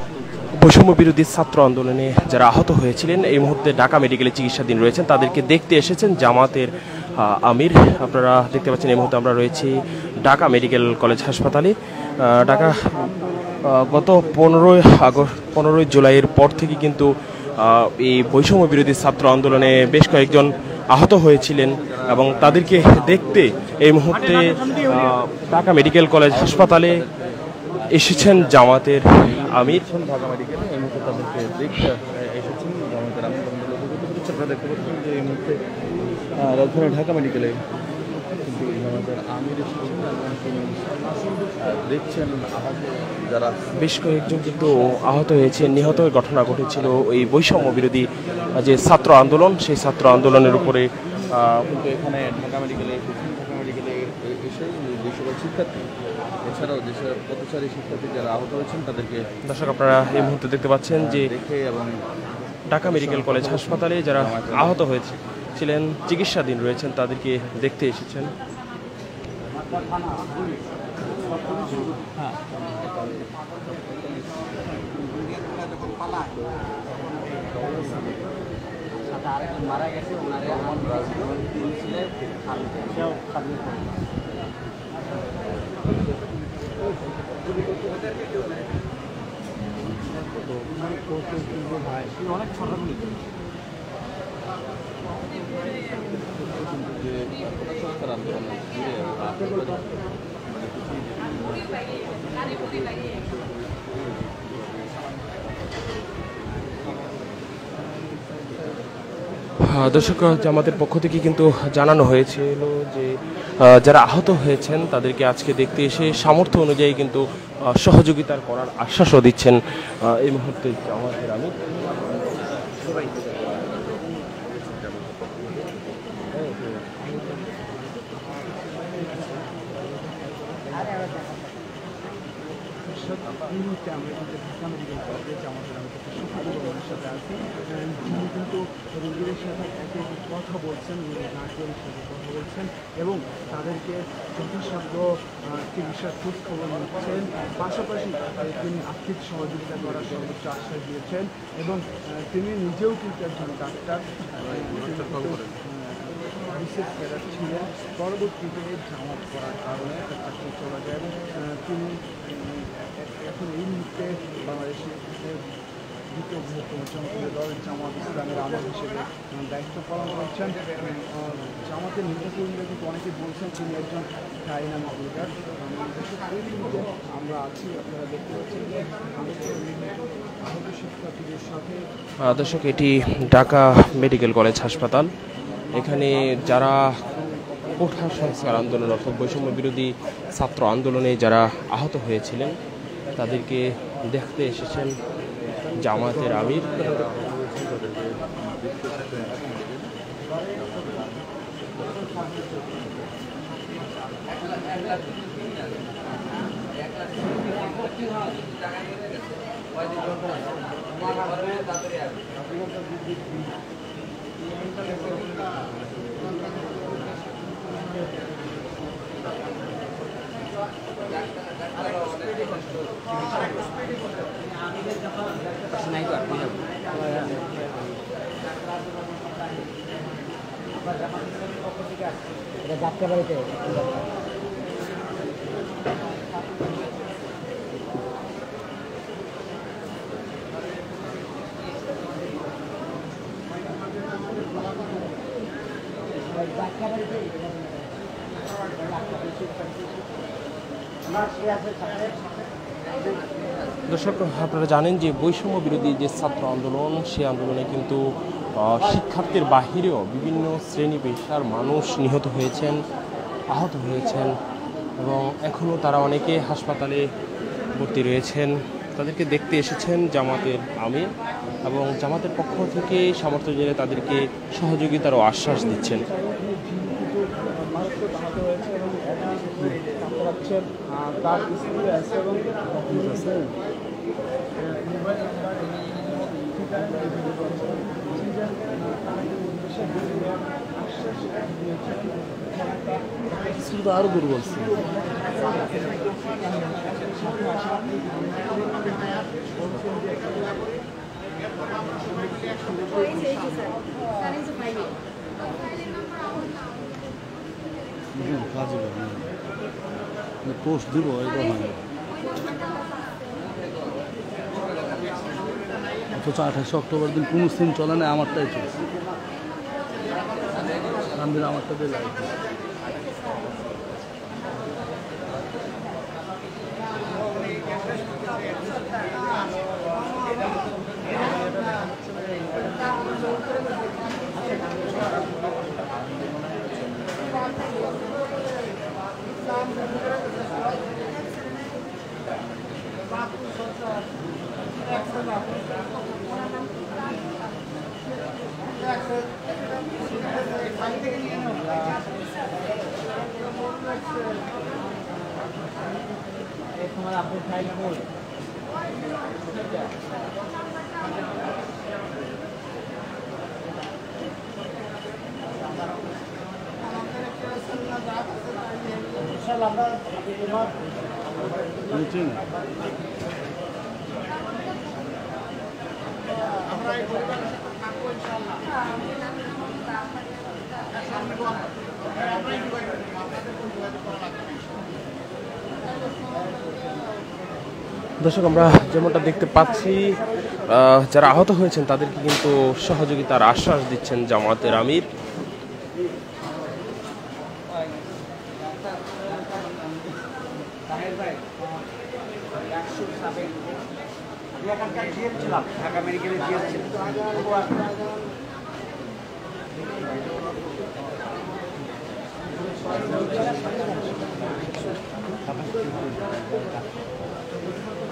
বৈষম্য বিরোধী ছাত্র আন্দোলনে যারা আহত হয়েছিলেন এই মুহূর্তে ঢাকা মেডিকেলে চিকিৎসাধীন রয়েছেন, তাদেরকে দেখতে এসেছেন জামাতের আমির। আপনারা দেখতে পাচ্ছেন এই মুহূর্তে আমরা রয়েছি ঢাকা মেডিকেল কলেজ হাসপাতালে। ঢাকা গত 15ই জুলাইয়ের পর থেকে কিন্তু এই বৈষম্য বিরোধী ছাত্র আন্দোলনে বেশ কয়েকজন আহত হয়েছিলেন এবং তাদেরকে দেখতে এই মুহূর্তে ঢাকা মেডিকেল কলেজ হাসপাতালে এসেছেন জামাতের আমির। ঢাকা মেডিকেলে এই মুহূর্তে তাদেরকে দেখতে এসেছেন জামাতের আমির। আপনারা দেখতে পাচ্ছেন যে এই মুহূর্তে রাজধানী ঢাকা মেডিকেলে কিন্তু জামাতের আমির এসেছেন এবং তিনি দেখছেন যারা বেশ কয়েকজন কিন্তু আহত হয়েছে, নিহতের ঘটনা ঘটেছিল এই বৈষম্য বিরোধী যে ছাত্র আন্দোলন, সেই ছাত্র আন্দোলনের উপরে কিন্তু এখানে ঢাকা মেডিকেলে এসেছেন। ঢাকা মেডিকেলে এসে যেসব শিক্ষার্থী এছাড়াও যেসব পথচারী শিক্ষার্থী যারা আহত হয়েছেন তাদেরকে দর্শক আপনারা এই মুহূর্তে দেখতে পাচ্ছেন যে দেখে এবং ঢাকা মেডিকেল কলেজ হাসপাতালে যারা আহত হয়েছিলেন চিকিৎসাধীন রয়েছেন তাদেরকে দেখতে এসেছেন। মারা গেছে অনেক ছোট আন্দোলন দর্শক জামাতের পক্ষ থেকে কিন্তু জানানো হয়েছিল যে যারা আহত হয়েছেন তাদেরকে আজকে দেখতে এসে সামর্থ্য অনুযায়ী কিন্তু সহযোগিতার করার আশ্বাসও দিচ্ছেন এই মুহূর্তে জামাতের আমির। এই মুহূর্তে আমরা কিন্তু ঢাকা মেডিকেল কলেজে জামাতের আমির সাথে আছি। যিনি কিন্তু রোগীদের সাথে একে একে কথা বলছেন, গার্জিয়ানের সাথে কথা বলছেন এবং তাদেরকে যথাসাধ্য চিকিৎসার খোঁজ খবর নিচ্ছেন। পাশাপাশি তিনি আর্থিক সহযোগিতা করার সর্বোচ্চ আশ্বাস দিয়েছেন এবং তিনি নিজেও কিন্তু একজন ডাক্তার, বিশেষ ক্যাডার ছিলেন। পরবর্তীতে জামাত করার কারণে তার চাকরি চলে যায় এবং তিনি এখন এই মুহূর্তে বাংলাদেশের দ্বিতীয় বৃহত্তম জনপ্রিয় দল জামাত ইসলামের আমির হিসেবে দায়িত্ব পালন করছেন। জামাতের নেতাকর্মীরা কিন্তু অনেকে বলছেন তিনি একজন ডাইনামিক লিডার। এই মুহূর্তে আমরা আছি, আপনারা দেখতে পাচ্ছেন যে আহত শিক্ষার্থীদের সাথে। দর্শক এটি ঢাকা মেডিকেল কলেজ হাসপাতাল। এখানে যারা কোঠা সংস্কার আন্দোলন অর্থাৎ বৈষম্য বিরোধী ছাত্র আন্দোলনে যারা আহত হয়েছিলেন তাদেরকে দেখতে এসেছেন জামাতের আমির। যাত্রা বাড়িতে দর্শক আপনারা জানেন যে বৈষম্য বিরোধী যে ছাত্র আন্দোলন, সেই আন্দোলনে কিন্তু শিক্ষার্থীর বাহিরেও বিভিন্ন শ্রেণী পেশার মানুষ নিহত হয়েছেন, আহত হয়েছেন এবং এখনও তারা অনেকে হাসপাতালে ভর্তি রয়েছেন। তাদেরকে দেখতে এসেছেন জামাতের আমির এবং জামাতের পক্ষ থেকে সামর্থ্য জেনে তাদেরকে সহযোগিতারও আশ্বাস দিচ্ছেন। তার স্কুলে আছে এবং শুধু আরো দুর্বল ছিল। কাজে পোস্ট দিব এটা হয় না। অথচ 28 অক্টোবর দিন কোনো সিম চলে না, আমারটাই চলছে। আমারটাতে লাইভ আপনি ফাইল করুন। দর্শক, আমরা যেমনটা দেখতে পাচ্ছি যারা আহত হয়েছেন তাদেরকে কিন্তু সহযোগিতার আশ্বাস দিচ্ছেন জামাতের আমির। ঢাকা মেডিকেলে দিয়েছিলাম।